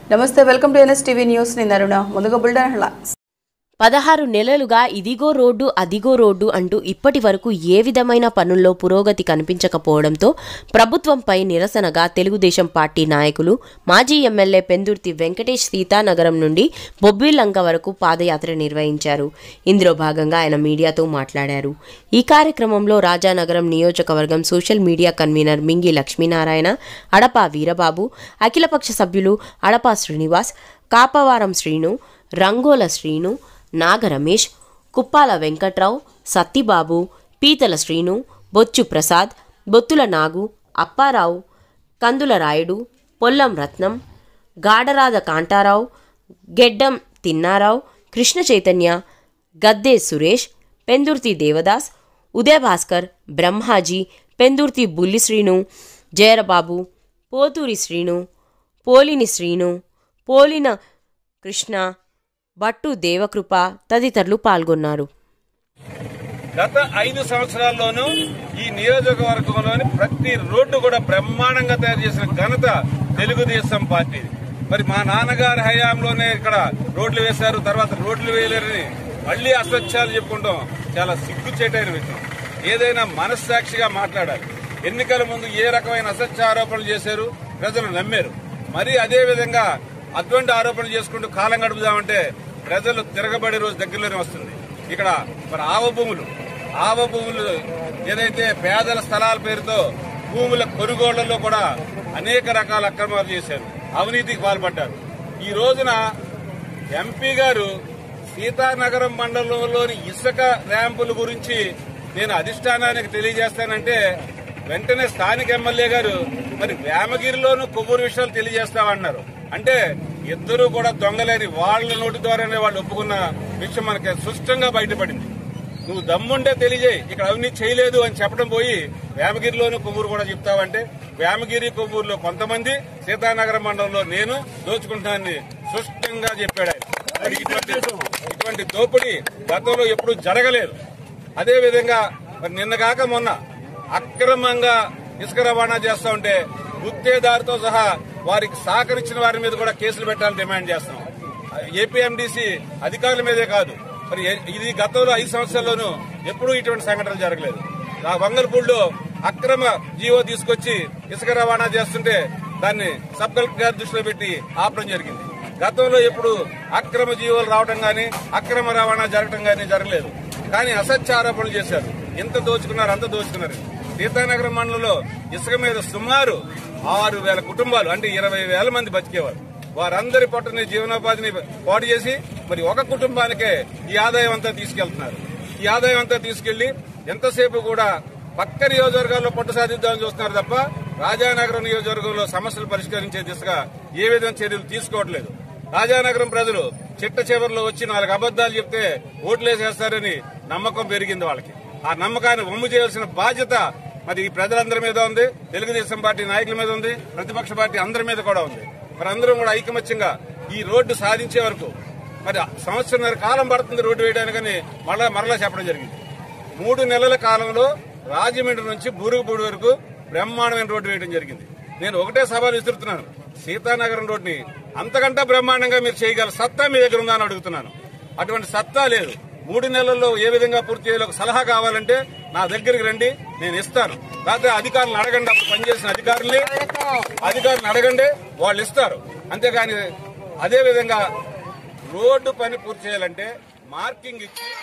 నమస్తే, welcome to NSTV news. నేను అరుణ. ముందుగా బులెటిన్ హెడ్లైన్స్. 16 నెలలుగా ఇదిగో రోడ్డు అదిగో రోడ్డు అంటూ ఇప్పటి వరకు ఏ విధమైన పనుల్లో పురోగతి కనిపించకపోవడంతో ప్రభుత్వంపై నిరసనగా తెలుగుదేశం పార్టీ నాయకులు మాజీ ఎమ్మెల్యే పెందుర్తి వెంకటేష్ సీతానగరం నుండి బొబ్బిలంక వరకు పాదయాత్ర నిర్వహించారు. ఇందులో భాగంగా ఆయన మీడియాతో మాట్లాడారు. ఈ కార్యక్రమంలో రాజానగరం నియోజకవర్గం సోషల్ మీడియా కన్వీనర్ మింగి లక్ష్మీనారాయణ, అడపా వీరబాబు, అఖిలపక్ష సభ్యులు అడపా శ్రీనివాస్, కాపవారం శ్రీను, రంగోల శ్రీను, నాగ రమేష్, కుప్పాల వెంకట్రావు, సత్తిబాబు, పీతల శ్రీను, బొచ్చు ప్రసాద్, బొత్తుల నాగు, అప్పారావు, కందుల రాయుడు, పొల్లం రత్నం, గాడరాద కాంటారావు, గెడ్డం తిన్నారావు, కృష్ణ చైతన్య, గద్దే సురేష్, పెందుర్తి దేవదాస్, ఉదయభాస్కర్, బ్రహ్మాజీ, పెందుర్తి బుల్లి శ్రీను, జయరబాబు, పోతూరి శ్రీను, పోలిని శ్రీను, పోలిన కృష్ణ, బట్టు దేవకృప తదితరులు పాల్గొన్నారు. గత 5 సంవత్సరాల్లోనూ ఈ నియోజకవర్గంలోని ప్రతి రోడ్డు కూడా బ్రహ్మాండంగా తయారు చేసిన ఘనత తెలుగుదేశం పార్టీ. మరి మా నాన్నగారి హయాంలోనే ఇక్కడ రోడ్లు వేశారు, తర్వాత రోడ్లు వేయలేరని మళ్లీ అసత్యాలు చెప్పుకుంటాం చాలా సిగ్గుచేటైన విషయం. ఏదైనా మనస్సాక్షిగా మాట్లాడాలి. ఎన్నికల ముందు ఏ రకమైన అసత్య ఆరోపణలు చేశారు, ప్రజలు నమ్మారు. మరి అదే విధంగా అటువంటి ఆరోపణలు చేసుకుంటూ కాలం గడుపుదామంటే ప్రజలు తిరగబడే రోజు దగ్గరలోనే వస్తుంది. ఇక్కడ మరి ఆవ భూములు ఏదైతే పేదల స్థలాల పేరుతో భూముల కొనుగోళ్లలో కూడా అనేక రకాల అక్రమాలు చేశారు, అవినీతికి పాల్పడ్డారు. ఈ రోజున ఎంపీ గారు సీతానగరం మండలంలోని ఇసుక ర్యాంపుల గురించి నేను అధిష్టానానికి తెలియజేస్తానంటే వెంటనే స్థానిక ఎమ్మెల్యే గారు మరి వేమగిరిలోనూ కొవ్వూరు విషయాలు తెలియజేస్తామన్నారు. అంటే ఇద్దరు కూడా దొంగలేని వాళ్ళ నోటి ద్వారానే వాళ్ళు ఒప్పుకున్న విషయం మనకి స్పష్టంగా బయటపడింది. నువ్వు దమ్ముంటే తెలియజేయి, ఇక్కడ అవినీతి చేయలేదు అని చెప్పడం పోయి వేమగిరిలోనూ కొవ్వూరు కూడా చెప్తావంటే వేమగిరి కొవ్వూరులో కొంతమంది, సీతానగరం మండలంలో నేను దోచుకుంటానని స్పష్టంగా చెప్పాడు ఆయన. ఇటువంటి దోపిడీ గతంలో ఎప్పుడూ జరగలేదు. అదేవిధంగా మరి నిన్నగాక మొన్న అక్రమంగా ఇసుక రవాణా చేస్తా ఉంటే గుత్తేదారుతో సహా వారికి సహకరించిన వారి మీద కూడా కేసులు పెట్టాలని డిమాండ్ చేస్తున్నాం. ఏపీఎండీసీ అధికారుల మీదే కాదు, మరి ఇది గతంలో 5 సంవత్సరాల్లోనూ ఎప్పుడూ ఇటువంటి సంఘటనలు జరగలేదు. ఆ వంగల్పూడిలో అక్రమ జీవో తీసుకొచ్చి ఇసుక రవాణా చేస్తుంటే దాన్ని సబ్ కలెక్టర్ గారి దృష్టిలో పెట్టి ఆపడం జరిగింది. గతంలో ఎప్పుడు అక్రమ జీవోలు రావడం గానీ అక్రమ రవాణా జరగడం గానీ జరగలేదు. కానీ అసత్య ఆరోపణలు చేశారు. ఎంత దోచుకున్నారు అంత దోచుకున్నారు. సీతానగరం మండలంలో ఇసుక మీద సుమారు 6,000 కుటుంబాలు అంటే 20,000 మంది బతికేవారు. వారందరి పొట్టని జీవనోపాధిని పాడు చేసి మరి ఒక కుటుంబానికే ఈ ఆదాయం అంతా తీసుకెళ్తున్నారు. ఈ ఆదాయం అంతా తీసుకెళ్లి ఎంతసేపు కూడా పక్క నియోజకవర్గాల్లో పట్టు సాధిద్దామని చూస్తున్నారు తప్ప రాజానగరం నియోజకవర్గంలో సమస్యలు పరిష్కరించే దిశగా ఏ విధంగా చర్యలు తీసుకోవట్లేదు. రాజానగరం ప్రజలు చిట్ట చివరిలో వచ్చి 4 అబద్దాలు చెప్తే ఓట్లేసేస్తారని నమ్మకం పెరిగింది వాళ్ళకి. ఆ నమ్మకాన్ని వమ్ము చేయాల్సిన బాధ్యత మరి ఈ ప్రజలందరి మీద ఉంది, తెలుగుదేశం పార్టీ నాయకుల మీద ఉంది, ప్రతిపక్ష పార్టీ అందరి మీద కూడా ఉంది. మరి అందరం కూడా ఐకమత్యంగా ఈ రోడ్డు సాధించే వరకు మరి 1.5 సంవత్సరాల కాలం పడుతుంది రోడ్డు వేయడానికని మరలా చెప్పడం జరిగింది. 3 నెలల కాలంలో రాజమండ్రి నుంచి బూరుగుపూడి వరకు బ్రహ్మాండమైన రోడ్డు వేయడం జరిగింది. నేను ఒకటే సవాల్ విసురుతున్నాను, సీతానగరం రోడ్డుని అంతకంటే బ్రహ్మాండంగా మీరు చేయగల సత్తా మీ దగ్గర ఉందని అడుగుతున్నాను. అటువంటి సత్తా లేదు. 3 నెలల్లో ఏ విధంగా పూర్తి చేయాలో ఒక సలహా కావాలంటే నా దగ్గరికి రండి, నేను ఇస్తాను. లేకపోతే అధికారులను అడగండి, అప్పుడు పనిచేసిన అధికారులను అడగండి, వాళ్ళు ఇస్తారు. అంతేగాని అదేవిధంగా రోడ్డు పని పూర్తి చేయాలంటే మార్కింగ్ ఇచ్చి